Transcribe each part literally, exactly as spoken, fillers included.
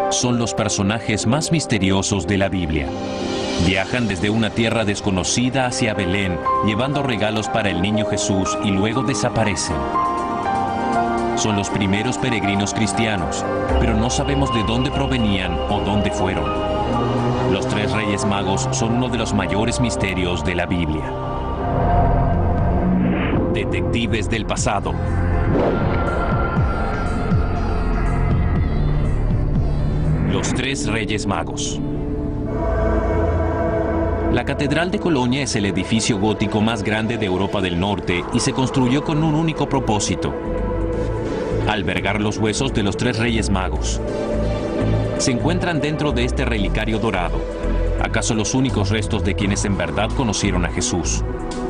son los personajes más misteriosos de la Biblia. Viajan desde una tierra desconocida hacia Belén, llevando regalos para el niño Jesús y luego desaparecen. Son los primeros peregrinos cristianos, pero no sabemos de dónde provenían o dónde fueron. Los tres Reyes Magos son uno de los mayores misterios de la Biblia. Detectives del pasado. Los tres Reyes Magos. La Catedral de Colonia es el edificio gótico más grande de Europa del Norte y se construyó con un único propósito: albergar los huesos de los tres Reyes Magos. Se encuentran dentro de este relicario dorado, acaso los únicos restos de quienes en verdad conocieron a Jesús.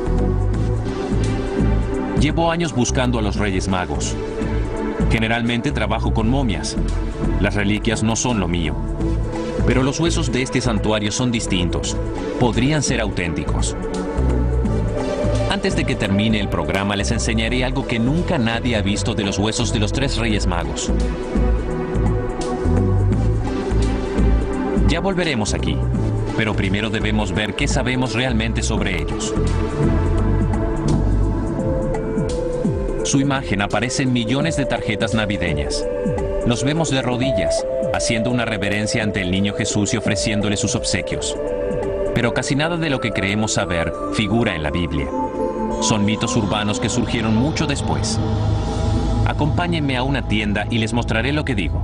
Llevo años buscando a los Reyes Magos. Generalmente trabajo con momias. Las reliquias no son lo mío. Pero los huesos de este santuario son distintos. Podrían ser auténticos. Antes de que termine el programa, les enseñaré algo que nunca nadie ha visto de los huesos de los tres Reyes Magos. Ya volveremos aquí, pero primero debemos ver qué sabemos realmente sobre ellos. Su imagen aparece en millones de tarjetas navideñas. Los vemos de rodillas, haciendo una reverencia ante el niño Jesús y ofreciéndole sus obsequios. Pero casi nada de lo que creemos saber figura en la Biblia. Son mitos urbanos que surgieron mucho después. Acompáñenme a una tienda y les mostraré lo que digo.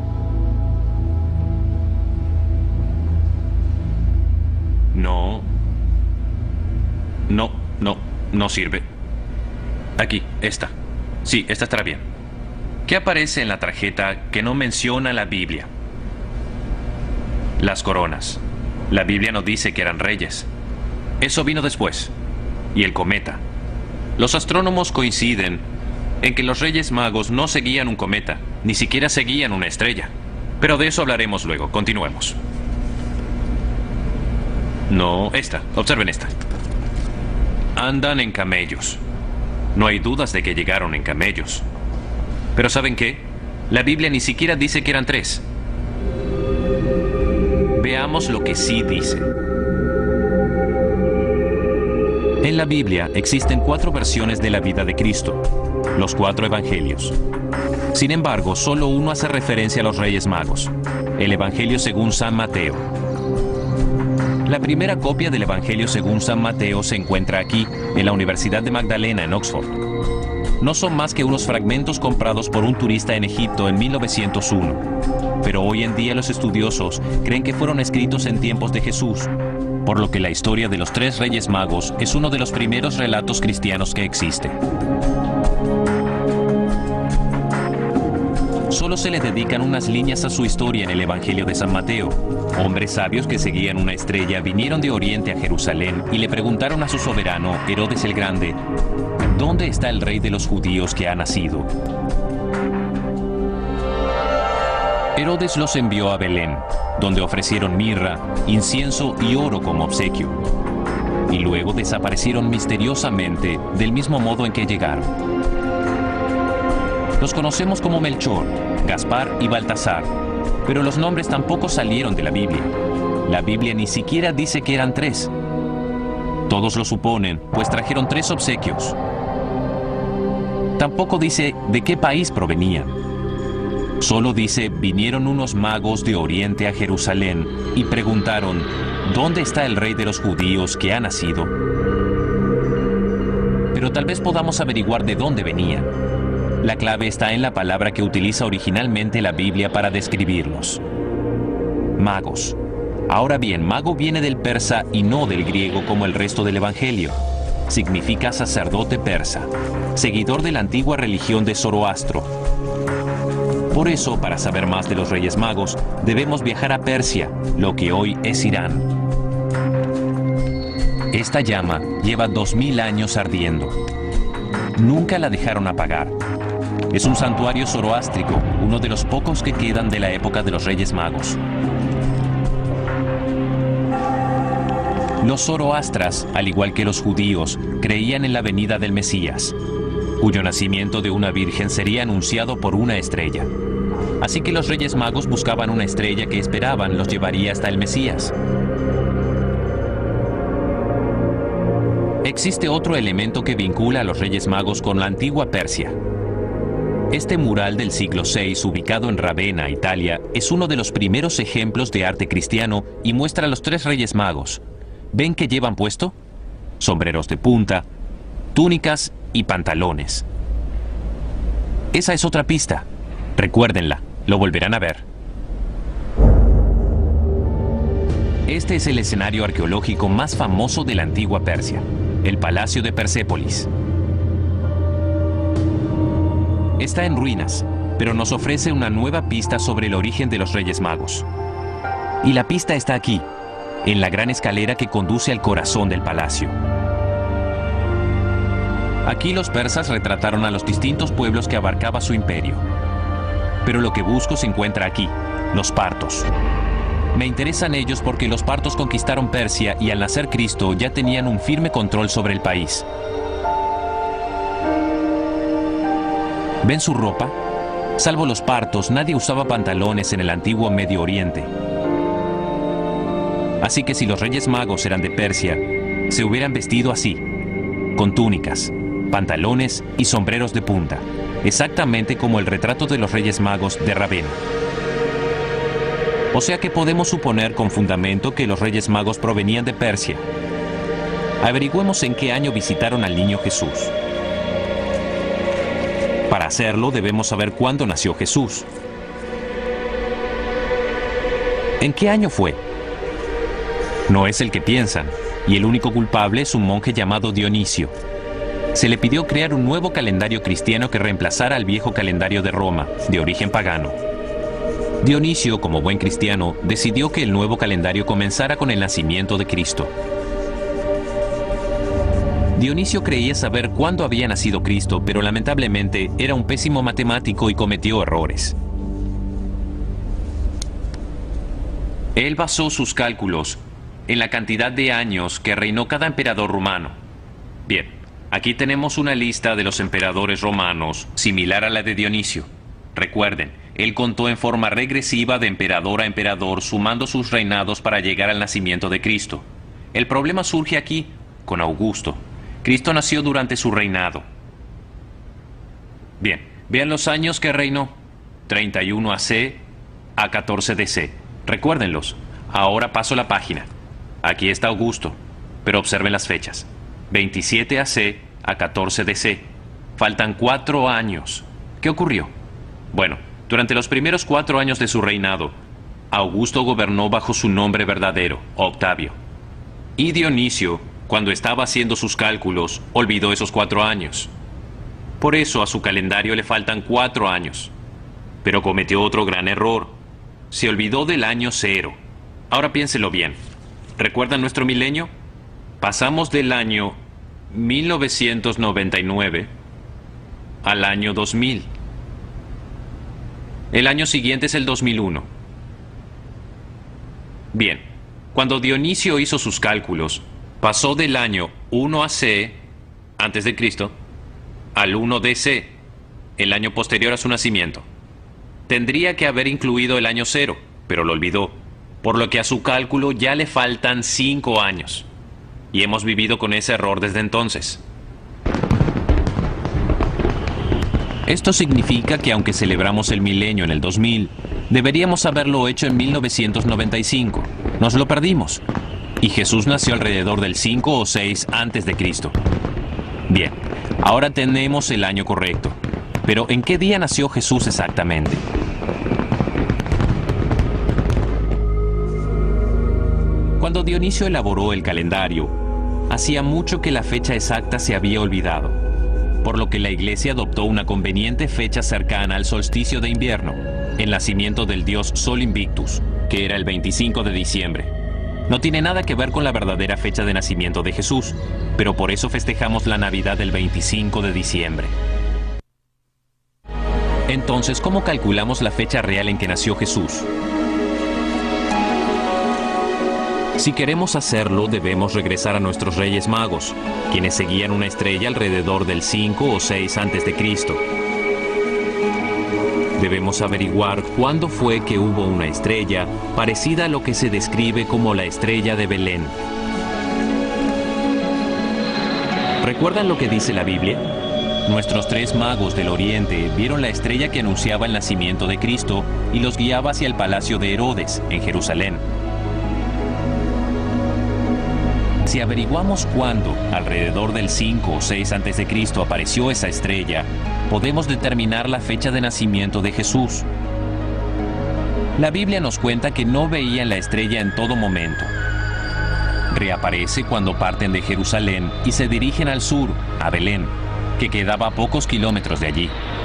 No. No, no, no sirve. Aquí, esta. Sí, esta estará bien. ¿Qué aparece en la tarjeta que no menciona la Biblia? Las coronas. La Biblia no dice que eran reyes. Eso vino después. Y el cometa. Los astrónomos coinciden en que los Reyes Magos no seguían un cometa, ni siquiera seguían una estrella. Pero de eso hablaremos luego. Continuemos. No, esta. Observen esta. Andan en camellos. No hay dudas de que llegaron en camellos. Pero ¿saben qué? La Biblia ni siquiera dice que eran tres. Veamos lo que sí dice. En la Biblia existen cuatro versiones de la vida de Cristo, los cuatro evangelios. Sin embargo, solo uno hace referencia a los Reyes Magos, el Evangelio según San Mateo. La primera copia del Evangelio según San Mateo se encuentra aquí, en la Universidad de Magdalena, en Oxford. No son más que unos fragmentos comprados por un turista en Egipto en mil novecientos uno. Pero hoy en día los estudiosos creen que fueron escritos en tiempos de Jesús, por lo que la historia de los tres Reyes Magos es uno de los primeros relatos cristianos que existe. Solo se le dedican unas líneas a su historia en el Evangelio de San Mateo. Hombres sabios que seguían una estrella vinieron de Oriente a Jerusalén y le preguntaron a su soberano, Herodes el Grande, ¿dónde está el rey de los judíos que ha nacido? Herodes los envió a Belén, donde ofrecieron mirra, incienso y oro como obsequio. Y luego desaparecieron misteriosamente del mismo modo en que llegaron. Los conocemos como Melchor, Gaspar y Baltasar, pero los nombres tampoco salieron de la Biblia. La Biblia ni siquiera dice que eran tres. Todos lo suponen, pues trajeron tres obsequios. Tampoco dice de qué país provenían. Solo dice, vinieron unos magos de Oriente a Jerusalén y preguntaron, ¿dónde está el rey de los judíos que ha nacido? Pero tal vez podamos averiguar de dónde venían. La clave está en la palabra que utiliza originalmente la Biblia para describirlos. Magos. Ahora bien, mago viene del persa y no del griego como el resto del Evangelio. Significa sacerdote persa, seguidor de la antigua religión de Zoroastro. Por eso, para saber más de los Reyes Magos, debemos viajar a Persia, lo que hoy es Irán. Esta llama lleva dos mil años ardiendo. Nunca la dejaron apagar. Es un santuario zoroástrico, uno de los pocos que quedan de la época de los Reyes Magos. Los zoroastras, al igual que los judíos, creían en la venida del Mesías, cuyo nacimiento de una virgen sería anunciado por una estrella. Así que los Reyes Magos buscaban una estrella que esperaban los llevaría hasta el Mesías. Existe otro elemento que vincula a los Reyes Magos con la antigua Persia. Este mural del siglo seis, ubicado en Ravenna, Italia, es uno de los primeros ejemplos de arte cristiano y muestra a los tres Reyes Magos. ¿Ven qué llevan puesto? Sombreros de punta, túnicas y pantalones. Esa es otra pista. Recuérdenla, lo volverán a ver. Este es el escenario arqueológico más famoso de la antigua Persia, el Palacio de Persépolis. Está en ruinas, pero nos ofrece una nueva pista sobre el origen de los Reyes Magos. Y la pista está aquí, en la gran escalera que conduce al corazón del palacio. Aquí los persas retrataron a los distintos pueblos que abarcaba su imperio. Pero lo que busco se encuentra aquí, los partos. Me interesan ellos porque los partos conquistaron Persia y al nacer Cristo ya tenían un firme control sobre el país. ¿Ven su ropa? Salvo los partos, nadie usaba pantalones en el antiguo Medio Oriente. Así que si los Reyes Magos eran de Persia, se hubieran vestido así, con túnicas, pantalones y sombreros de punta, exactamente como el retrato de los Reyes Magos de Ravenna. O sea que podemos suponer con fundamento que los Reyes Magos provenían de Persia. Averigüemos en qué año visitaron al niño Jesús. Para hacerlo, debemos saber cuándo nació Jesús. ¿En qué año fue? No es el que piensan, y el único culpable es un monje llamado Dionisio. Se le pidió crear un nuevo calendario cristiano que reemplazara al viejo calendario de Roma, de origen pagano. Dionisio, como buen cristiano, decidió que el nuevo calendario comenzara con el nacimiento de Cristo. Dionisio creía saber cuándo había nacido Cristo, pero lamentablemente era un pésimo matemático y cometió errores. Él basó sus cálculos en la cantidad de años que reinó cada emperador romano. Bien, aquí tenemos una lista de los emperadores romanos, similar a la de Dionisio. Recuerden, él contó en forma regresiva de emperador a emperador, sumando sus reinados para llegar al nacimiento de Cristo. El problema surge aquí, con Augusto. Cristo nació durante su reinado. Bien, vean los años que reinó. treinta y uno A C a catorce D C. Recuérdenlos. Ahora paso la página. Aquí está Augusto, pero observen las fechas. veintisiete A C a catorce D C. Faltan cuatro años. ¿Qué ocurrió? Bueno, durante los primeros cuatro años de su reinado, Augusto gobernó bajo su nombre verdadero, Octavio. Y Dionisio, cuando estaba haciendo sus cálculos, olvidó esos cuatro años. Por eso a su calendario le faltan cuatro años. Pero cometió otro gran error. Se olvidó del año cero. Ahora piénselo bien. ¿Recuerdan nuestro milenio? Pasamos del año mil novecientos noventa y nueve al año dos mil. El año siguiente es el dos mil uno. Bien, cuando Dionisio hizo sus cálculos, pasó del año uno A C, antes de Cristo, al uno D C, el año posterior a su nacimiento. Tendría que haber incluido el año cero, pero lo olvidó, por lo que a su cálculo ya le faltan cinco años. Y hemos vivido con ese error desde entonces. Esto significa que aunque celebramos el milenio en el dos mil, deberíamos haberlo hecho en mil novecientos noventa y cinco. Nos lo perdimos. Y Jesús nació alrededor del cinco o seis antes de Cristo. Bien, ahora tenemos el año correcto. Pero ¿en qué día nació Jesús exactamente? Cuando Dionisio elaboró el calendario, hacía mucho que la fecha exacta se había olvidado, por lo que la Iglesia adoptó una conveniente fecha cercana al solsticio de invierno, el nacimiento del dios Sol Invictus, que era el veinticinco de diciembre. No tiene nada que ver con la verdadera fecha de nacimiento de Jesús, pero por eso festejamos la Navidad del veinticinco de diciembre. Entonces, ¿cómo calculamos la fecha real en que nació Jesús? Si queremos hacerlo, debemos regresar a nuestros Reyes Magos, quienes seguían una estrella alrededor del cinco o seis antes de Cristo. Debemos averiguar cuándo fue que hubo una estrella parecida a lo que se describe como la estrella de Belén. ¿Recuerdan lo que dice la Biblia? Nuestros tres magos del Oriente vieron la estrella que anunciaba el nacimiento de Cristo y los guiaba hacia el palacio de Herodes, en Jerusalén. Si averiguamos cuándo, alrededor del cinco o seis antes de Cristo, apareció esa estrella, podemos determinar la fecha de nacimiento de Jesús. La Biblia nos cuenta que no veían la estrella en todo momento. Reaparece cuando parten de Jerusalén y se dirigen al sur, a Belén, que quedaba a pocos kilómetros de allí.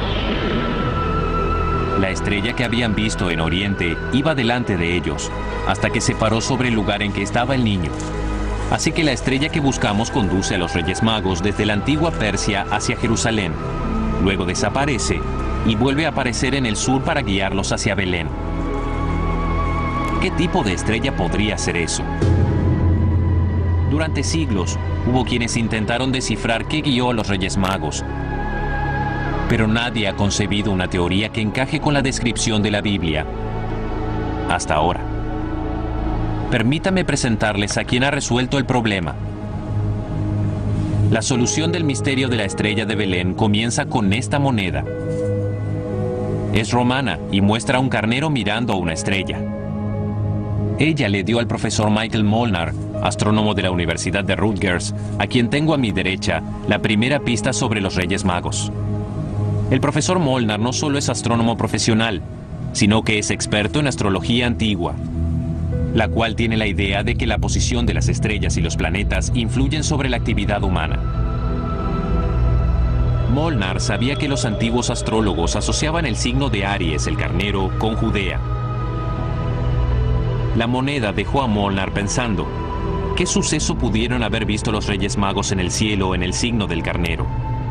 La estrella que habían visto en Oriente iba delante de ellos, hasta que se paró sobre el lugar en que estaba el niño. Así que la estrella que buscamos conduce a los Reyes Magos desde la antigua Persia hacia Jerusalén. Luego desaparece y vuelve a aparecer en el sur para guiarlos hacia Belén. ¿Qué tipo de estrella podría ser eso? Durante siglos hubo quienes intentaron descifrar qué guió a los Reyes Magos, pero nadie ha concebido una teoría que encaje con la descripción de la Biblia hasta ahora. Permítame presentarles a quien ha resuelto el problema. La solución del misterio de la estrella de Belén comienza con esta moneda. Es romana y muestra a un carnero mirando a una estrella. Ella le dio al profesor Michael Molnar, astrónomo de la Universidad de Rutgers, a quien tengo a mi derecha, la primera pista sobre los Reyes Magos. El profesor Molnar no solo es astrónomo profesional, sino que es experto en astrología antigua, la cual tiene la idea de que la posición de las estrellas y los planetas influyen sobre la actividad humana. Molnar sabía que los antiguos astrólogos asociaban el signo de Aries, el carnero, con Judea. La moneda dejó a Molnar pensando, ¿qué suceso pudieron haber visto los Reyes Magos en el cielo en el signo del carnero?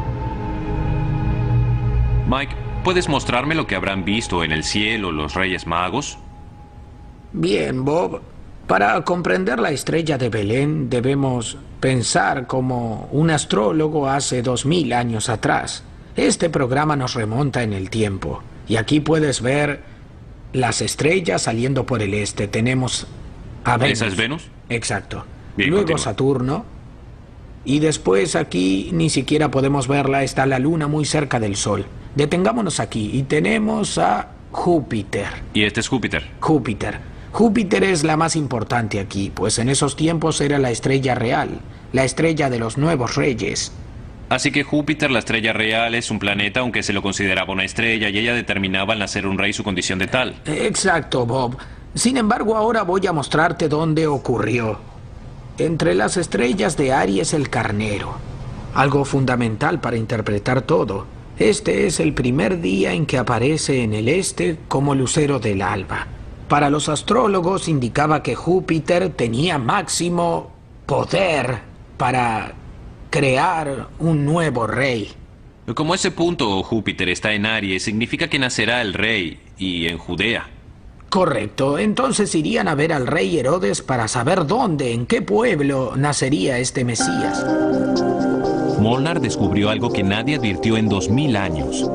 Mike, ¿puedes mostrarme lo que habrán visto en el cielo los Reyes Magos? Bien, Bob. Para comprender la estrella de Belén debemos pensar como un astrólogo hace dos mil años atrás. Este programa nos remonta en el tiempo. Y aquí puedes ver las estrellas saliendo por el este. Tenemos a Venus. ¿Esa es Venus? Exacto. Bien, luego continúa. Saturno. Y después aquí ni siquiera podemos verla. Está la luna muy cerca del Sol. Detengámonos aquí y tenemos a Júpiter. Y este es Júpiter. Júpiter. Júpiter es la más importante aquí, pues en esos tiempos era la estrella real, la estrella de los nuevos reyes. Así que Júpiter, la estrella real, es un planeta aunque se lo consideraba una estrella y ella determinaba al nacer un rey su condición de tal. Exacto, Bob. Sin embargo, ahora voy a mostrarte dónde ocurrió. Entre las estrellas de Aries el carnero. Algo fundamental para interpretar todo. Este es el primer día en que aparece en el este como lucero del alba. Para los astrólogos indicaba que Júpiter tenía máximo poder para crear un nuevo rey. Como ese punto Júpiter está en Aries, significa que nacerá el rey, y en Judea. Correcto. Entonces irían a ver al rey Herodes para saber dónde, en qué pueblo nacería este Mesías. Molnar descubrió algo que nadie advirtió en dos mil años.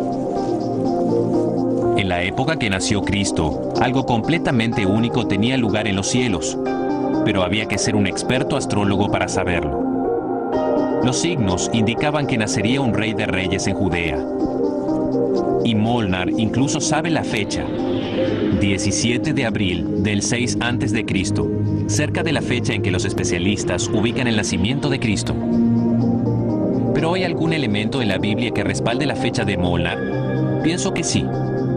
En la época que nació Cristo, algo completamente único tenía lugar en los cielos, pero había que ser un experto astrólogo para saberlo. Los signos indicaban que nacería un rey de reyes en Judea. Y Molnar incluso sabe la fecha, diecisiete de abril del seis antes de Cristo, cerca de la fecha en que los especialistas ubican el nacimiento de Cristo. ¿Pero hay algún elemento en la Biblia que respalde la fecha de Molnar? Pienso que sí.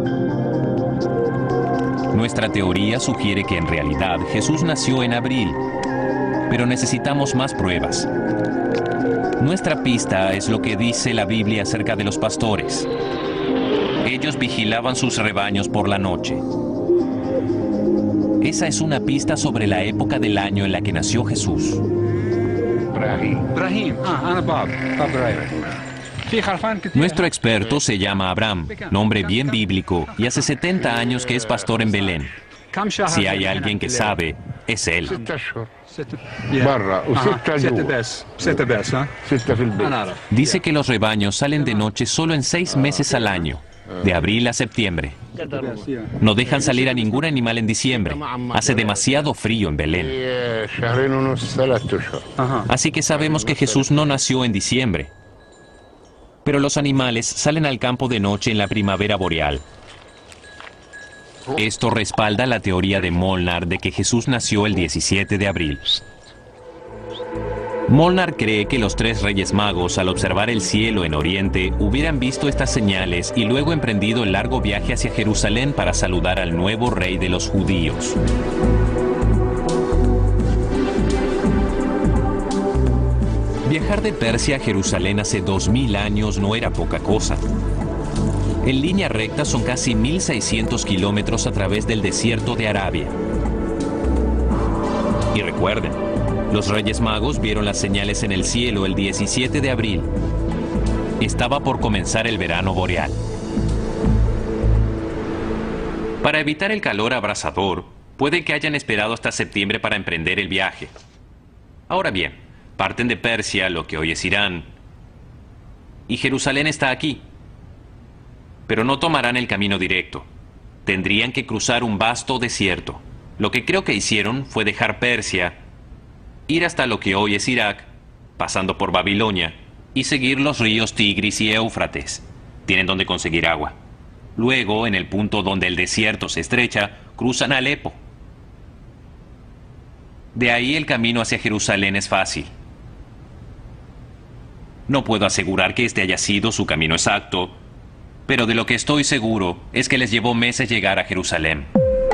Nuestra teoría sugiere que en realidad Jesús nació en abril, pero necesitamos más pruebas. Nuestra pista es lo que dice la Biblia acerca de los pastores. Ellos vigilaban sus rebaños por la noche. Esa es una pista sobre la época del año en la que nació Jesús. Nuestro experto se llama Abraham, nombre bien bíblico, y hace setenta años que es pastor en Belén. Si hay alguien que sabe, es él. Dice que los rebaños salen de noche solo en seis meses al año. de abril a septiembre. No dejan salir a ningún animal en diciembre. Hace demasiado frío en Belén. Así que sabemos que Jesús no nació en diciembre. Pero los animales salen al campo de noche en la primavera boreal. Esto respalda la teoría de Molnar de que Jesús nació el diecisiete de abril. Molnar cree que los tres reyes magos, al observar el cielo en Oriente, hubieran visto estas señales y luego emprendido el largo viaje hacia Jerusalén para saludar al nuevo rey de los judíos. Viajar de Persia a Jerusalén hace dos mil años no era poca cosa. En línea recta son casi mil seiscientos kilómetros a través del desierto de Arabia. Y recuerden, los Reyes Magos vieron las señales en el cielo el diecisiete de abril. Estaba por comenzar el verano boreal. Para evitar el calor abrasador, puede que hayan esperado hasta septiembre para emprender el viaje. Ahora bien, parten de Persia, lo que hoy es Irán, y Jerusalén está aquí. Pero no tomarán el camino directo. Tendrían que cruzar un vasto desierto. Lo que creo que hicieron fue dejar Persia, ir hasta lo que hoy es Irak, pasando por Babilonia, y seguir los ríos Tigris y Éufrates. Tienen donde conseguir agua. Luego, en el punto donde el desierto se estrecha, cruzan a Alepo. De ahí el camino hacia Jerusalén es fácil. No puedo asegurar que este haya sido su camino exacto, pero de lo que estoy seguro es que les llevó meses llegar a Jerusalén.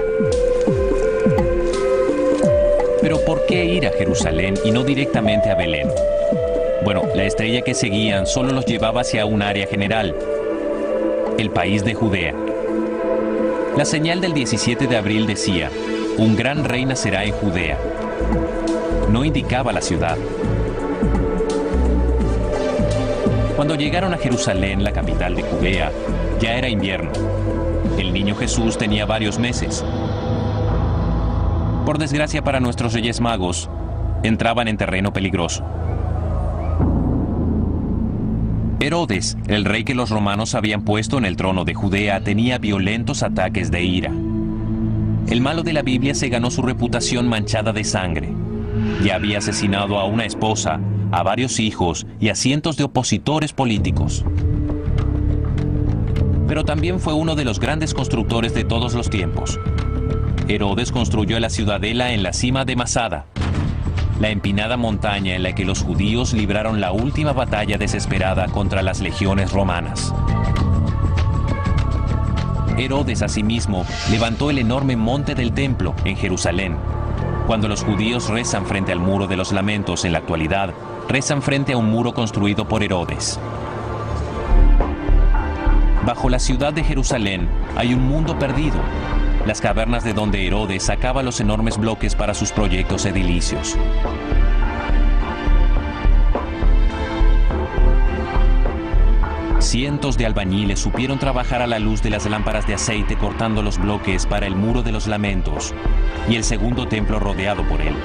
Pero ¿por qué ir a Jerusalén y no directamente a Belén? Bueno, la estrella que seguían solo los llevaba hacia un área general, el país de Judea. La señal del diecisiete de abril decía, un gran rey nacerá en Judea. No indicaba la ciudad. Cuando llegaron a Jerusalén, la capital de Judea, ya era invierno. El niño Jesús tenía varios meses. Por desgracia para nuestros Reyes Magos, entraban en terreno peligroso. Herodes, el rey que los romanos habían puesto en el trono de Judea, tenía violentos ataques de ira. El malo de la Biblia se ganó su reputación manchada de sangre. Ya había asesinado a una esposa, a varios hijos y a cientos de opositores políticos. Pero también fue uno de los grandes constructores de todos los tiempos. Herodes construyó la ciudadela en la cima de Masada, la empinada montaña en la que los judíos libraron la última batalla desesperada contra las legiones romanas. Herodes asimismo levantó el enorme monte del templo en Jerusalén. Cuando los judíos rezan frente al muro de los lamentos en la actualidad, rezan frente a un muro construido por Herodes. Bajo la ciudad de Jerusalén hay un mundo perdido, las cavernas de donde Herodes sacaba los enormes bloques para sus proyectos edilicios. Cientos de albañiles supieron trabajar a la luz de las lámparas de aceite cortando los bloques para el muro de los lamentos y el segundo templo rodeado por él.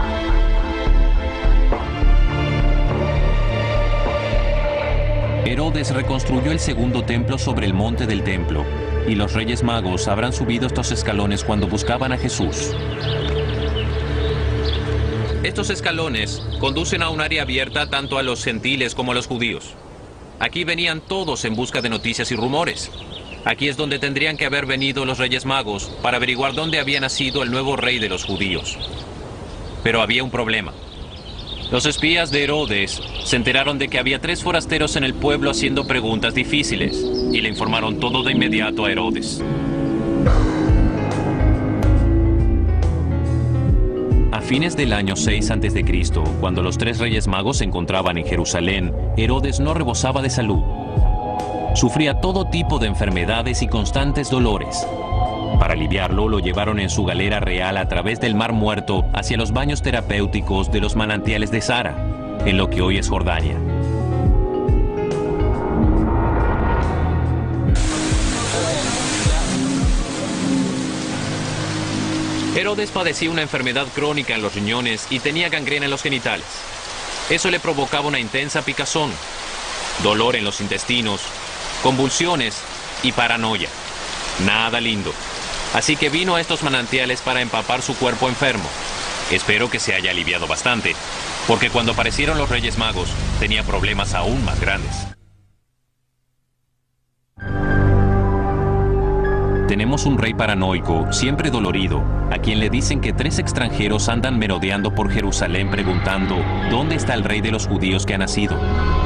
Herodes reconstruyó el segundo templo sobre el monte del templo, y los Reyes Magos habrán subido estos escalones cuando buscaban a Jesús. Estos escalones conducen a un área abierta tanto a los gentiles como a los judíos. Aquí venían todos en busca de noticias y rumores. Aquí es donde tendrían que haber venido los Reyes Magos para averiguar dónde había nacido el nuevo rey de los judíos. Pero había un problema. Los espías de Herodes se enteraron de que había tres forasteros en el pueblo haciendo preguntas difíciles y le informaron todo de inmediato a Herodes. A fines del año seis antes de Cristo, cuando los tres Reyes Magos se encontraban en Jerusalén, Herodes no rebosaba de salud. Sufría todo tipo de enfermedades y constantes dolores. Para aliviarlo, lo llevaron en su galera real a través del Mar Muerto hacia los baños terapéuticos de los manantiales de Sara, en lo que hoy es Jordania. Herodes padecía una enfermedad crónica en los riñones y tenía gangrena en los genitales. Eso le provocaba una intensa picazón, dolor en los intestinos, convulsiones y paranoia. Nada lindo. Así que vino a estos manantiales para empapar su cuerpo enfermo. Espero que se haya aliviado bastante, porque cuando aparecieron los Reyes Magos, tenía problemas aún más grandes. Tenemos un rey paranoico, siempre dolorido, a quien le dicen que tres extranjeros andan merodeando por Jerusalén preguntando ¿dónde está el rey de los judíos que ha nacido?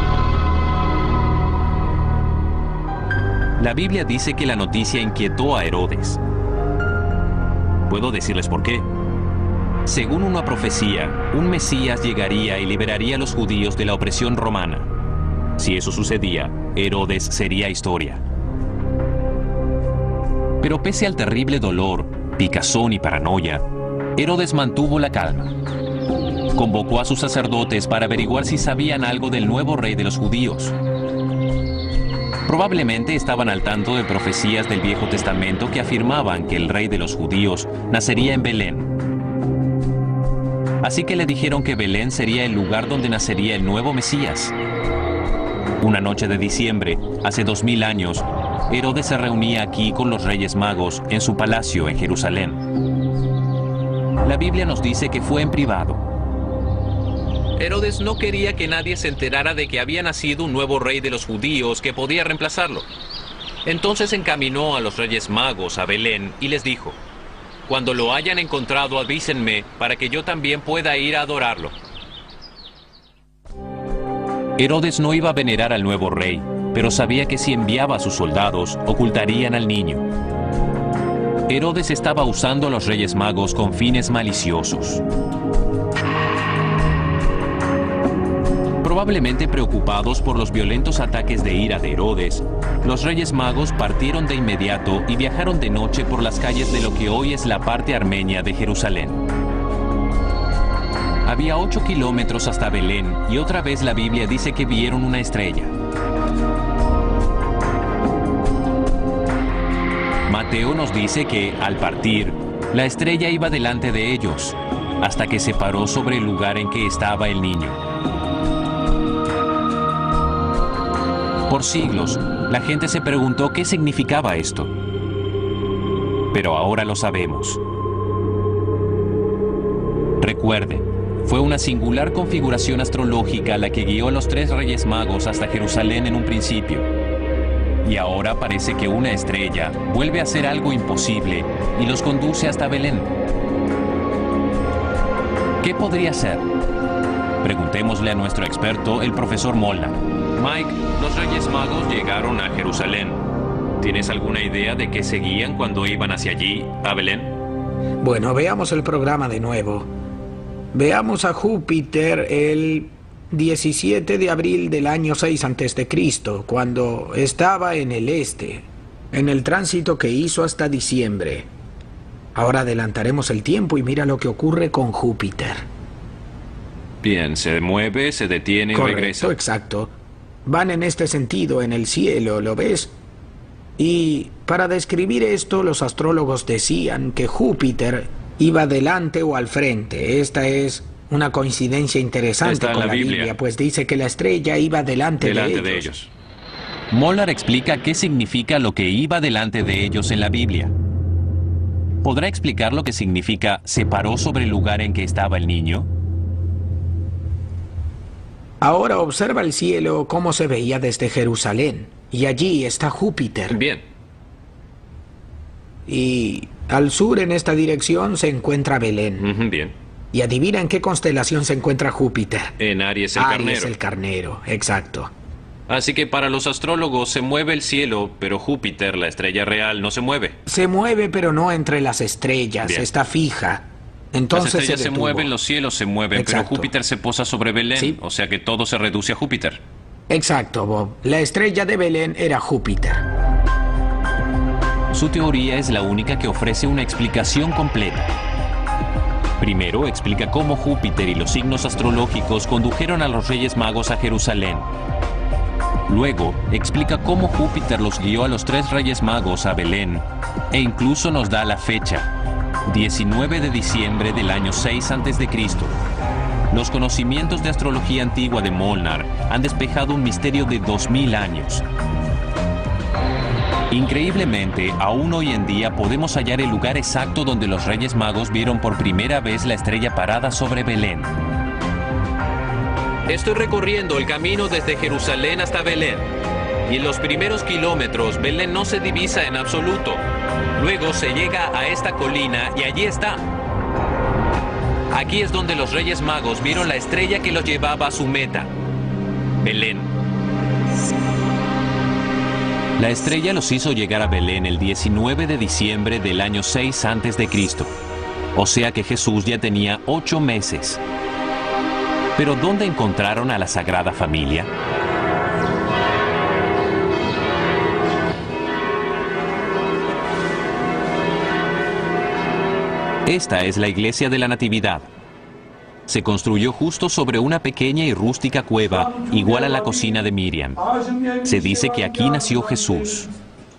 La Biblia dice que la noticia inquietó a Herodes. Puedo decirles por qué. Según una profecía, un Mesías llegaría y liberaría a los judíos de la opresión romana. Si eso sucedía, Herodes sería historia. Pero pese al terrible dolor, picazón y paranoia, Herodes mantuvo la calma. Convocó a sus sacerdotes para averiguar si sabían algo del nuevo rey de los judíos. Probablemente estaban al tanto de profecías del Viejo Testamento que afirmaban que el rey de los judíos nacería en Belén. Así que le dijeron que Belén sería el lugar donde nacería el nuevo Mesías. Una noche de diciembre, hace dos mil años, Herodes se reunía aquí con los Reyes Magos en su palacio en Jerusalén. La Biblia nos dice que fue en privado. Herodes no quería que nadie se enterara de que había nacido un nuevo rey de los judíos que podía reemplazarlo. Entonces encaminó a los Reyes Magos a Belén y les dijo: cuando lo hayan encontrado, avísenme para que yo también pueda ir a adorarlo. Herodes no iba a venerar al nuevo rey, pero sabía que si enviaba a sus soldados, ocultarían al niño. Herodes estaba usando a los Reyes Magos con fines maliciosos. Probablemente preocupados por los violentos ataques de ira de Herodes, los Reyes Magos partieron de inmediato y viajaron de noche por las calles de lo que hoy es la parte armenia de Jerusalén. Había ocho kilómetros hasta Belén y otra vez la Biblia dice que vieron una estrella. Mateo nos dice que, al partir, la estrella iba delante de ellos, hasta que se paró sobre el lugar en que estaba el niño. Por siglos, la gente se preguntó qué significaba esto. Pero ahora lo sabemos. Recuerden, fue una singular configuración astrológica la que guió a los tres Reyes Magos hasta Jerusalén en un principio. Y ahora parece que una estrella vuelve a hacer algo imposible y los conduce hasta Belén. ¿Qué podría ser? Preguntémosle a nuestro experto, el profesor Molnar. Mike, los Reyes Magos llegaron a Jerusalén. ¿Tienes alguna idea de qué seguían cuando iban hacia allí, a Belén? Bueno, veamos el programa de nuevo. Veamos a Júpiter el diecisiete de abril del año seis antes de Cristo, cuando estaba en el este, en el tránsito que hizo hasta diciembre. Ahora adelantaremos el tiempo y mira lo que ocurre con Júpiter. Bien, se mueve, se detiene y Correcto, regresa. Exacto. Van en este sentido en el cielo, ¿lo ves? Y para describir esto, los astrólogos decían que Júpiter iba delante o al frente. Esta es una coincidencia interesante Está en con la la Biblia. Biblia, pues dice que la estrella iba delante, Delante de, de ellos. ellos. Molnar explica qué significa lo que iba delante de ellos en la Biblia. ¿Podrá explicar lo que significa se paró sobre el lugar en que estaba el niño? Ahora observa el cielo cómo se veía desde Jerusalén. Y allí está Júpiter. Bien. Y al sur en esta dirección se encuentra Belén. Ujú, bien. Y adivina en qué constelación se encuentra Júpiter. En Aries el Aries carnero. el carnero, exacto. Así que para los astrólogos se mueve el cielo, pero Júpiter, la estrella real, no se mueve. Se mueve pero no entre las estrellas, Bien. está fija. Entonces Las estrellas se, detuvo. mueven, los cielos se mueven, Exacto. pero Júpiter se posa sobre Belén, Sí. o sea que todo se reduce a Júpiter. Exacto, Bob. La estrella de Belén era Júpiter. Su teoría es la única que ofrece una explicación completa. Primero, explica cómo Júpiter y los signos astrológicos condujeron a los Reyes Magos a Jerusalén. Luego, explica cómo Júpiter los guió a los tres Reyes Magos a Belén, e incluso nos da la fecha, diecinueve de diciembre del año seis antes de Cristo. Los conocimientos de astrología antigua de Molnar han despejado un misterio de dos mil años. Increíblemente, aún hoy en día podemos hallar el lugar exacto donde los Reyes Magos vieron por primera vez la estrella parada sobre Belén. Estoy recorriendo el camino desde Jerusalén hasta Belén. Y en los primeros kilómetros, Belén no se divisa en absoluto. Luego se llega a esta colina y allí está. Aquí es donde los Reyes Magos vieron la estrella que los llevaba a su meta, Belén. La estrella los hizo llegar a Belén el diecinueve de diciembre del año seis antes de Cristo. O sea que Jesús ya tenía ocho meses. Pero ¿dónde encontraron a la Sagrada Familia? Esta es la iglesia de la Natividad. Se construyó justo sobre una pequeña y rústica cueva, igual a la cocina de Miriam. Se dice que aquí nació Jesús.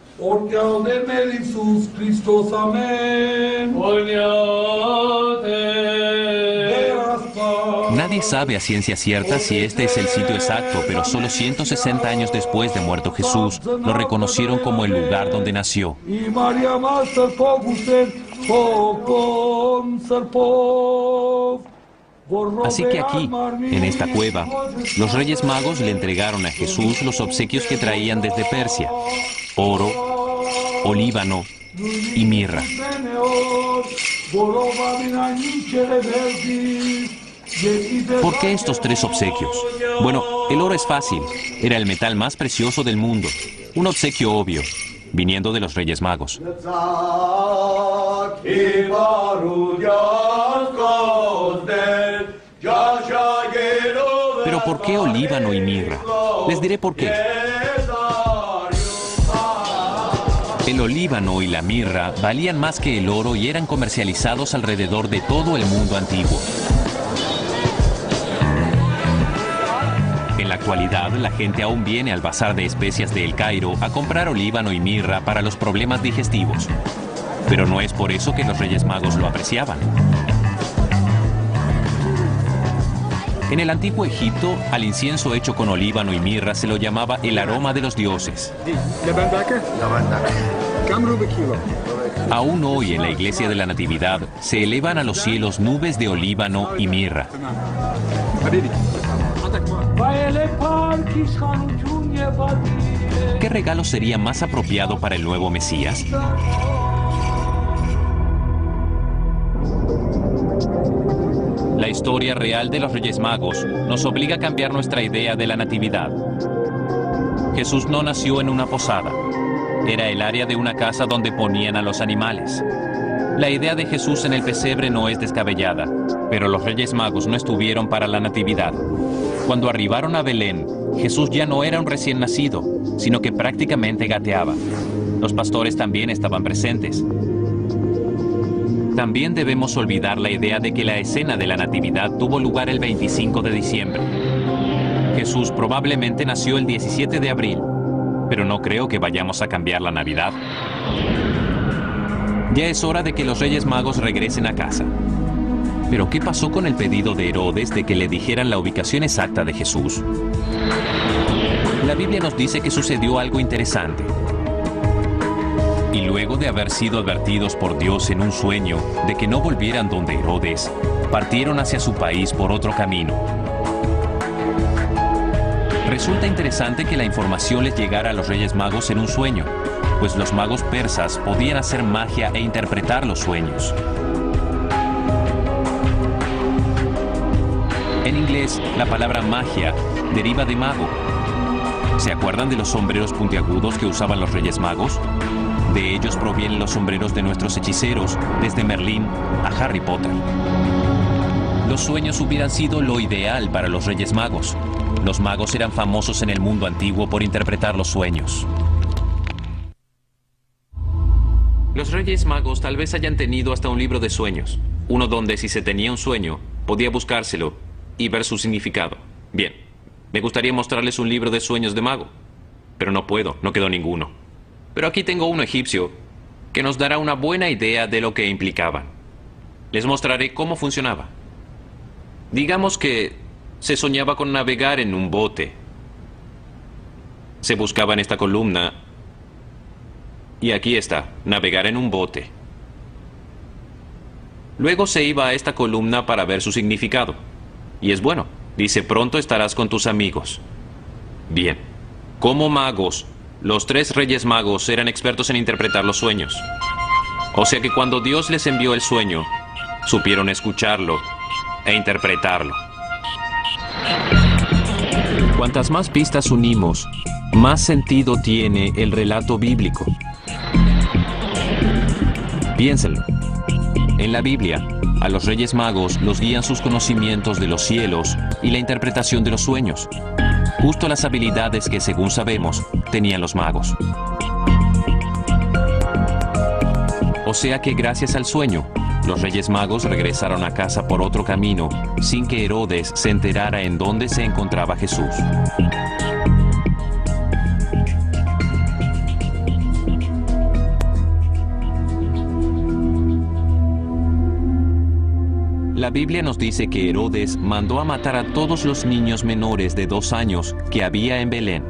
Nadie sabe a ciencia cierta si este es el sitio exacto, pero solo ciento sesenta años después de muerto Jesús, lo reconocieron como el lugar donde nació. Así que aquí, en esta cueva, los Reyes Magos le entregaron a Jesús los obsequios que traían desde Persia: oro, olíbano y mirra. ¿Por qué estos tres obsequios? Bueno, el oro es fácil. Era el metal más precioso del mundo. Un obsequio obvio, viniendo de los Reyes Magos. Pero ¿por qué olíbano y mirra? Les diré por qué. El olíbano y la mirra valían más que el oro y eran comercializados alrededor de todo el mundo antiguo. En la actualidad, la gente aún viene al bazar de especias de El Cairo a comprar olíbano y mirra para los problemas digestivos. Pero no es por eso que los Reyes Magos lo apreciaban. En el antiguo Egipto, al incienso hecho con olíbano y mirra se lo llamaba el aroma de los dioses. Aún hoy en la iglesia de la Natividad se elevan a los cielos nubes de olíbano y mirra. ¿Qué regalo sería más apropiado para el nuevo Mesías? La historia real de los Reyes Magos nos obliga a cambiar nuestra idea de la Natividad. Jesús no nació en una posada. Era el área de una casa donde ponían a los animales. La idea de Jesús en el pesebre no es descabellada, pero los Reyes Magos no estuvieron para la Natividad. Cuando arribaron a Belén, Jesús ya no era un recién nacido, sino que prácticamente gateaba. Los pastores también estaban presentes. También debemos olvidar la idea de que la escena de la Natividad tuvo lugar el veinticinco de diciembre. Jesús probablemente nació el diecisiete de abril, pero no creo que vayamos a cambiar la Navidad. Ya es hora de que los Reyes Magos regresen a casa. Pero ¿qué pasó con el pedido de Herodes de que le dijeran la ubicación exacta de Jesús? La Biblia nos dice que sucedió algo interesante. Y luego de haber sido advertidos por Dios en un sueño de que no volvieran donde Herodes, partieron hacia su país por otro camino. Resulta interesante que la información les llegara a los Reyes Magos en un sueño, pues los magos persas podían hacer magia e interpretar los sueños. En inglés, la palabra magia deriva de mago. ¿Se acuerdan de los sombreros puntiagudos que usaban los Reyes Magos? De ellos provienen los sombreros de nuestros hechiceros, desde Merlín a Harry Potter. Los sueños hubieran sido lo ideal para los Reyes Magos. Los magos eran famosos en el mundo antiguo por interpretar los sueños. Los Reyes Magos tal vez hayan tenido hasta un libro de sueños, uno donde si se tenía un sueño, podía buscárselo y ver su significado. Bien, me gustaría mostrarles un libro de sueños de mago, pero no puedo, no quedó ninguno. Pero aquí tengo uno egipcio que nos dará una buena idea de lo que implicaba. Les mostraré cómo funcionaba. Digamos que se soñaba con navegar en un bote. Se buscaba en esta columna Y aquí está, navegar en un bote. Luego se iba a esta columna para ver su significado. Y es bueno, dice, pronto estarás con tus amigos. Bien, como magos, los tres reyes magos eran expertos en interpretar los sueños. O sea que cuando Dios les envió el sueño, supieron escucharlo e interpretarlo. Cuantas más pistas unimos, más sentido tiene el relato bíblico. Piénsenlo. En la Biblia, a los reyes magos los guían sus conocimientos de los cielos y la interpretación de los sueños. Justo las habilidades que, según sabemos, tenían los magos. O sea que gracias al sueño, los reyes magos regresaron a casa por otro camino, sin que Herodes se enterara en dónde se encontraba Jesús. La Biblia nos dice que Herodes mandó a matar a todos los niños menores de dos años que había en Belén.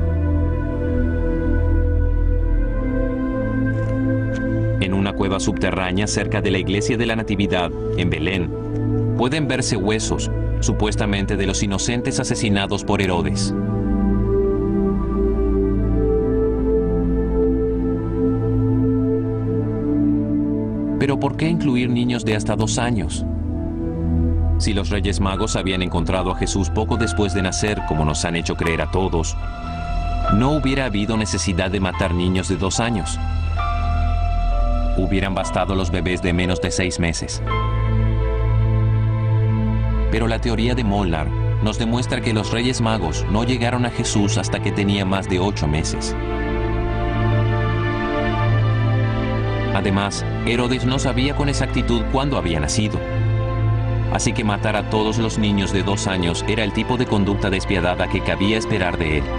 En una cueva subterránea cerca de la iglesia de la Natividad, en Belén, pueden verse huesos, supuestamente de los inocentes asesinados por Herodes. Pero ¿por qué incluir niños de hasta dos años? Si los Reyes Magos habían encontrado a Jesús poco después de nacer, como nos han hecho creer a todos, no hubiera habido necesidad de matar niños de dos años. Hubieran bastado los bebés de menos de seis meses. Pero la teoría de Molnar nos demuestra que los Reyes Magos no llegaron a Jesús hasta que tenía más de ocho meses. Además, Herodes no sabía con exactitud cuándo había nacido. Así que matar a todos los niños de dos años era el tipo de conducta despiadada que cabía esperar de él.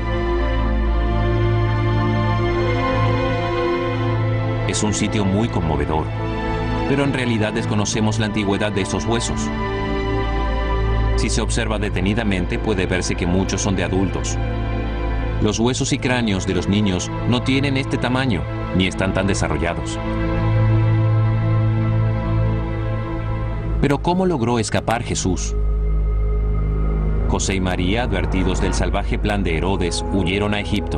Es un sitio muy conmovedor, pero en realidad desconocemos la antigüedad de estos huesos. Si se observa detenidamente, puede verse que muchos son de adultos. Los huesos y cráneos de los niños no tienen este tamaño, ni están tan desarrollados. Pero ¿cómo logró escapar Jesús? José y María, advertidos del salvaje plan de Herodes, huyeron a Egipto.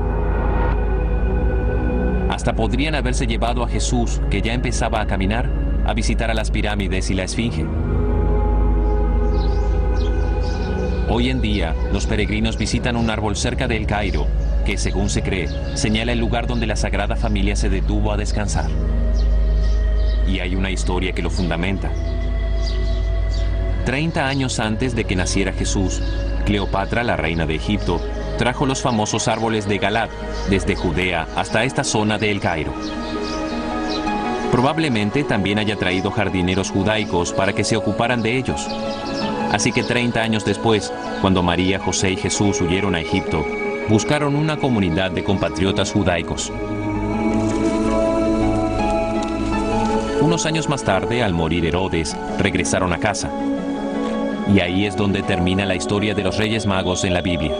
Hasta podrían haberse llevado a Jesús, que ya empezaba a caminar, a visitar a las pirámides y la Esfinge. Hoy en día, los peregrinos visitan un árbol cerca de El Cairo, que, según se cree, señala el lugar donde la Sagrada Familia se detuvo a descansar. Y hay una historia que lo fundamenta. Treinta años antes de que naciera Jesús, Cleopatra, la reina de Egipto, trajo los famosos árboles de Galad desde Judea hasta esta zona de El Cairo. Probablemente también haya traído jardineros judaicos para que se ocuparan de ellos. Así que treinta años después, cuando María, José y Jesús huyeron a Egipto, buscaron una comunidad de compatriotas judaicos. Unos años más tarde, al morir Herodes, regresaron a casa. Y ahí es donde termina la historia de los Reyes Magos en la Biblia.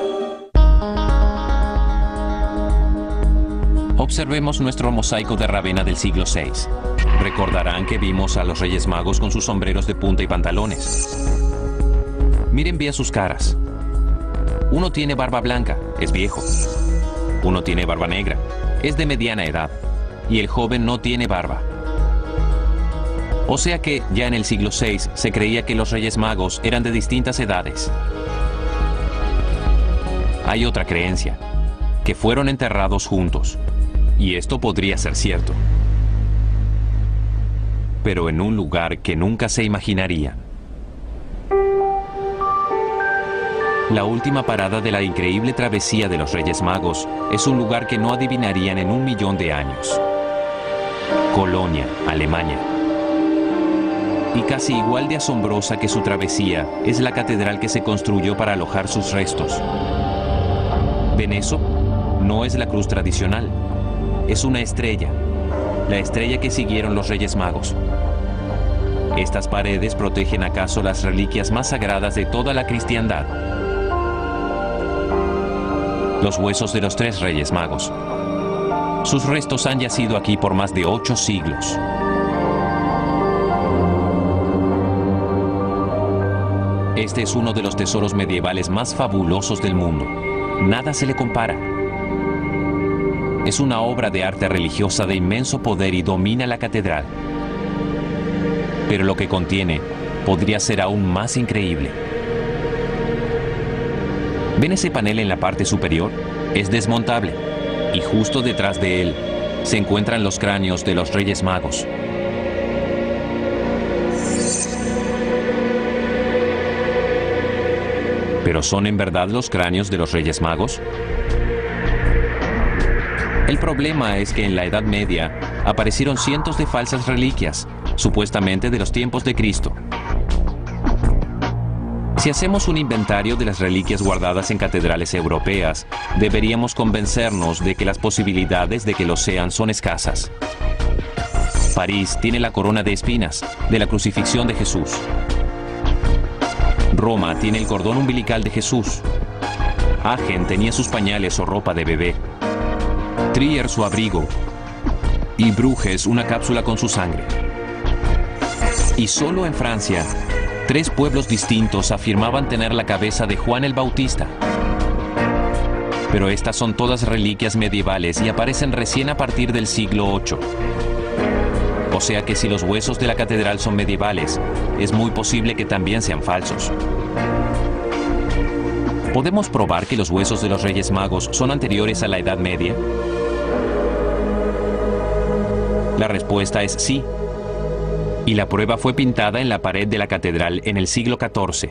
Observemos nuestro mosaico de Ravenna del siglo seis. Recordarán que vimos a los Reyes Magos con sus sombreros de punta y pantalones. Miren bien sus caras. Uno tiene barba blanca, es viejo. Uno tiene barba negra, es de mediana edad. Y el joven no tiene barba. O sea que ya en el siglo seis se creía que los Reyes Magos eran de distintas edades. Hay otra creencia, que fueron enterrados juntos. Y esto podría ser cierto. Pero en un lugar que nunca se imaginaría. La última parada de la increíble travesía de los Reyes Magos es un lugar que no adivinarían en un millón de años. Colonia, Alemania. Y casi igual de asombrosa que su travesía es la catedral que se construyó para alojar sus restos. ¿Ven eso? No es la cruz tradicional. Es una estrella. La estrella que siguieron los Reyes Magos. ¿Estas paredes protegen acaso las reliquias más sagradas de toda la cristiandad? Los huesos de los tres Reyes Magos. Sus restos han yacido aquí por más de ocho siglos. Este es uno de los tesoros medievales más fabulosos del mundo. Nada se le compara. Es una obra de arte religiosa de inmenso poder y domina la catedral. Pero lo que contiene podría ser aún más increíble. ¿Ven ese panel en la parte superior? Es desmontable. Y justo detrás de él se encuentran los cráneos de los Reyes Magos. ¿Pero son en verdad los cráneos de los Reyes Magos? El problema es que en la Edad Media aparecieron cientos de falsas reliquias, supuestamente de los tiempos de Cristo. Si hacemos un inventario de las reliquias guardadas en catedrales europeas, deberíamos convencernos de que las posibilidades de que lo sean son escasas. París tiene la corona de espinas de la crucifixión de Jesús. Roma tiene el cordón umbilical de Jesús. Aachen tenía sus pañales o ropa de bebé. Trier su abrigo. Y Bruges una cápsula con su sangre. Y solo en Francia, tres pueblos distintos afirmaban tener la cabeza de Juan el Bautista. Pero estas son todas reliquias medievales y aparecen recién a partir del siglo ocho. O sea que si los huesos de la catedral son medievales, es muy posible que también sean falsos. ¿Podemos probar que los huesos de los Reyes Magos son anteriores a la Edad Media? La respuesta es sí. Y la prueba fue pintada en la pared de la catedral en el siglo catorce.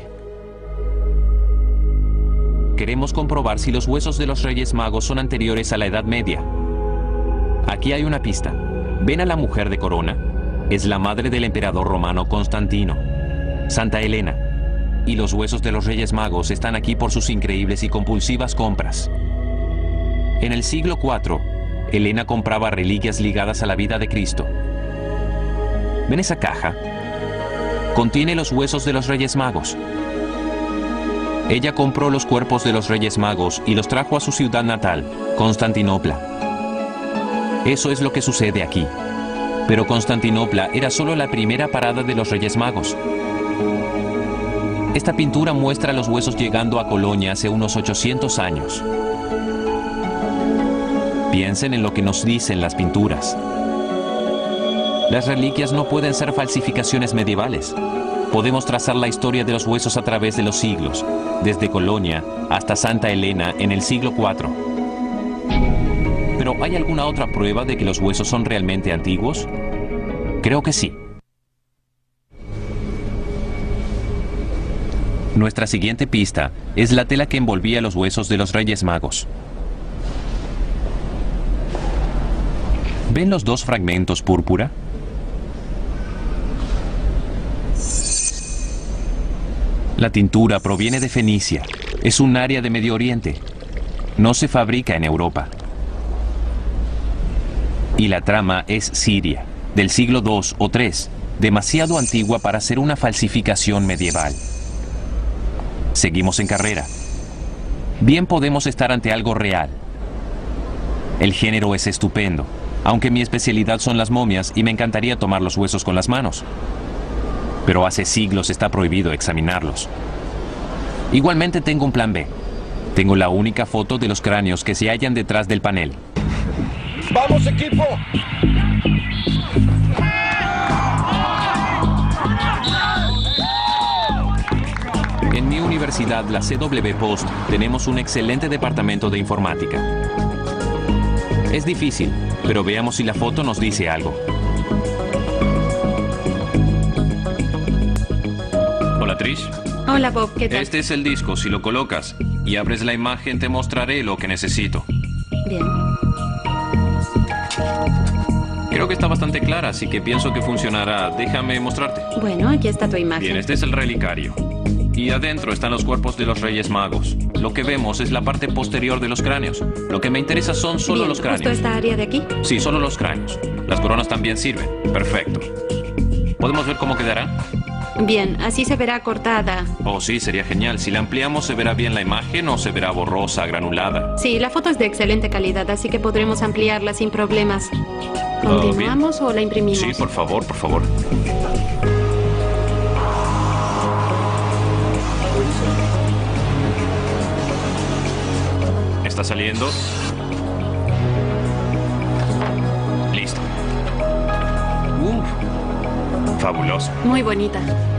Queremos comprobar si los huesos de los Reyes Magos son anteriores a la Edad Media. Aquí hay una pista. ¿Ven a la mujer de corona? Es la madre del emperador romano Constantino, Santa Elena. Y los huesos de los Reyes Magos están aquí por sus increíbles y compulsivas compras. En el siglo cuatro, Elena compraba reliquias ligadas a la vida de Cristo. ¿Ven esa caja? Contiene los huesos de los Reyes Magos. Ella compró los cuerpos de los Reyes Magos y los trajo a su ciudad natal, Constantinopla. Eso es lo que sucede aquí. Pero Constantinopla era solo la primera parada de los Reyes Magos. Esta pintura muestra los huesos llegando a Colonia hace unos ochocientos años. Piensen en lo que nos dicen las pinturas. Las reliquias no pueden ser falsificaciones medievales. Podemos trazar la historia de los huesos a través de los siglos, desde Colonia hasta Santa Elena en el siglo cuatro. ¿Pero hay alguna otra prueba de que los huesos son realmente antiguos? Creo que sí. Nuestra siguiente pista es la tela que envolvía los huesos de los Reyes Magos. ¿Ven los dos fragmentos púrpura? La tintura proviene de Fenicia. Es un área de Medio Oriente. No se fabrica en Europa. Y la trama es siria, del siglo dos o tres, demasiado antigua para ser una falsificación medieval. Seguimos en carrera. Bien podemos estar ante algo real. El género es estupendo, aunque mi especialidad son las momias y me encantaría tomar los huesos con las manos. Pero hace siglos está prohibido examinarlos. Igualmente tengo un plan B. Tengo la única foto de los cráneos que se hallan detrás del panel. ¡Vamos, equipo! En mi universidad, la C W Post, tenemos un excelente departamento de informática. Es difícil, pero veamos si la foto nos dice algo. Hola, Trish. Hola, Bob, ¿qué tal? Este es el disco. Si lo colocas y abres la imagen, te mostraré lo que necesito. Bien. Creo que está bastante clara, así que pienso que funcionará. Déjame mostrarte. Bueno, aquí está tu imagen. Bien, este es el relicario. Y adentro están los cuerpos de los Reyes Magos. Lo que vemos es la parte posterior de los cráneos. Lo que me interesa son solo Bien, los cráneos. ¿justo esta área de aquí? Sí, solo los cráneos. Las coronas también sirven. Perfecto. ¿Podemos ver cómo quedará? Bien, así se verá cortada. Oh, sí, sería genial. Si la ampliamos, ¿se verá bien la imagen o se verá borrosa, granulada? Sí, la foto es de excelente calidad, así que podremos ampliarla sin problemas. ¿Continuamos o la imprimimos? Sí, por favor, por favor. ¿Está saliendo? Listo. Uf, fabuloso. Muy bonita.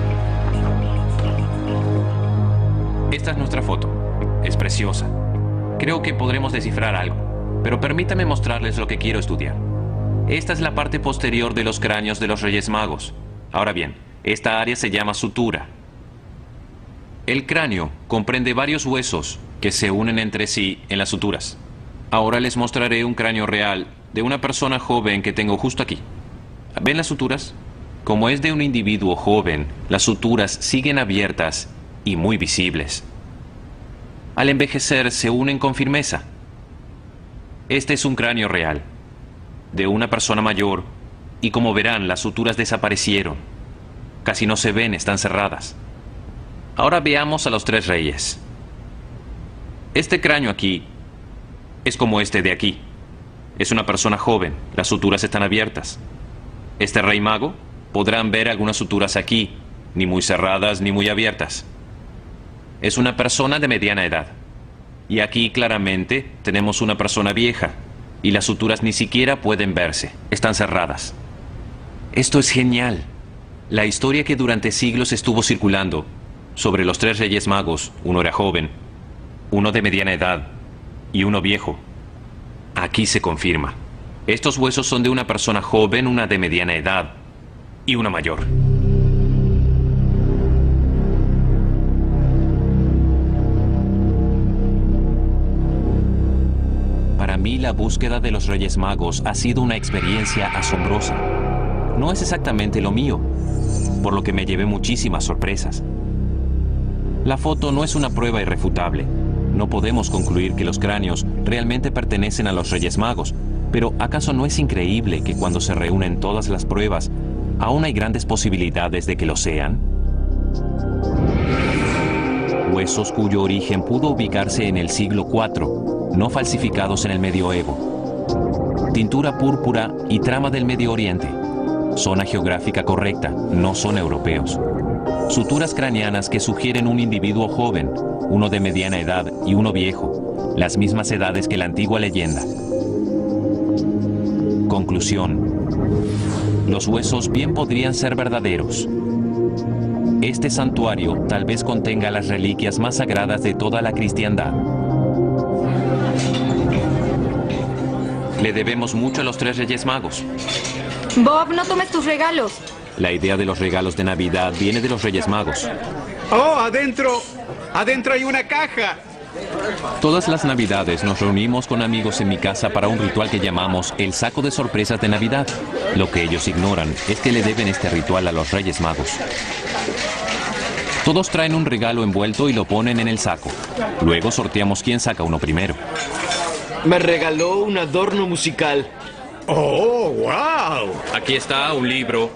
Esta es nuestra foto. Es preciosa. Creo que podremos descifrar algo, pero permítame mostrarles lo que quiero estudiar. Esta es la parte posterior de los cráneos de los Reyes Magos. Ahora bien, esta área se llama sutura. El cráneo comprende varios huesos que se unen entre sí en las suturas. Ahora les mostraré un cráneo real de una persona joven que tengo justo aquí. ¿Ven las suturas? Como es de un individuo joven, las suturas siguen abiertas y muy visibles. Al envejecer se unen con firmeza. Este es un cráneo real, de una persona mayor, y como verán, las suturas desaparecieron. Casi no se ven, están cerradas. Ahora veamos a los tres reyes. Este cráneo aquí es como este de aquí. Es una persona joven, las suturas están abiertas. Este rey mago, podrán ver algunas suturas aquí, ni muy cerradas ni muy abiertas. Es una persona de mediana edad. Y aquí claramente tenemos una persona vieja, y las suturas ni siquiera pueden verse, están cerradas. Esto es genial. La historia que durante siglos estuvo circulando sobre los tres reyes magos, uno era joven, uno de mediana edad y uno viejo, aquí se confirma. Estos huesos son de una persona joven, una de mediana edad y una mayor. Para mí, la búsqueda de los Reyes Magos ha sido una experiencia asombrosa. No es exactamente lo mío, por lo que me llevé muchísimas sorpresas. La foto no es una prueba irrefutable. No podemos concluir que los cráneos realmente pertenecen a los Reyes Magos, pero ¿acaso no es increíble que cuando se reúnen todas las pruebas, aún hay grandes posibilidades de que lo sean? Huesos cuyo origen pudo ubicarse en el siglo cuatro, no falsificados en el medioevo. Tintura púrpura y trama del Medio Oriente. Zona geográfica correcta, no son europeos. Suturas craneanas que sugieren un individuo joven, uno de mediana edad y uno viejo, las mismas edades que la antigua leyenda. Conclusión. Los huesos bien podrían ser verdaderos. Este santuario tal vez contenga las reliquias más sagradas de toda la cristiandad. Le debemos mucho a los tres Reyes Magos. Bob, no tomes tus regalos. La idea de los regalos de Navidad viene de los Reyes Magos. ¡Oh, adentro! ¡Adentro hay una caja! Todas las Navidades nos reunimos con amigos en mi casa para un ritual que llamamos el saco de sorpresas de Navidad. Lo que ellos ignoran es que le deben este ritual a los Reyes Magos. Todos traen un regalo envuelto y lo ponen en el saco. Luego sorteamos quién saca uno primero. Me regaló un adorno musical. ¡Oh, wow! Aquí está un libro.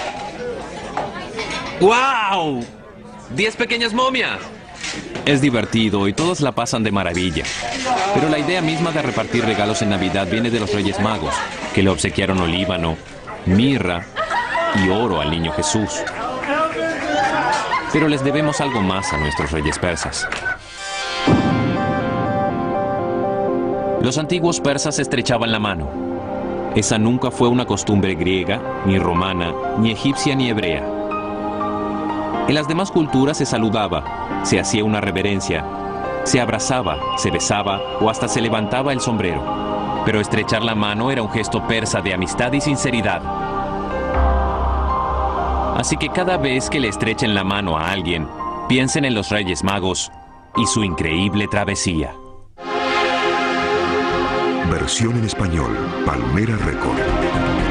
¡Wow! ¡Diez pequeñas momias! Es divertido y todos la pasan de maravilla. Pero la idea misma de repartir regalos en Navidad viene de los Reyes Magos, que le obsequiaron olíbano, mirra y oro al niño Jesús. Pero les debemos algo más a nuestros reyes persas. Los antiguos persas estrechaban la mano. Esa nunca fue una costumbre griega, ni romana, ni egipcia, ni hebrea. En las demás culturas se saludaba, se hacía una reverencia, se abrazaba, se besaba o hasta se levantaba el sombrero. Pero estrechar la mano era un gesto persa de amistad y sinceridad. Así que cada vez que le estrechen la mano a alguien, piensen en los Reyes Magos y su increíble travesía. Versión en español, Palmera Record.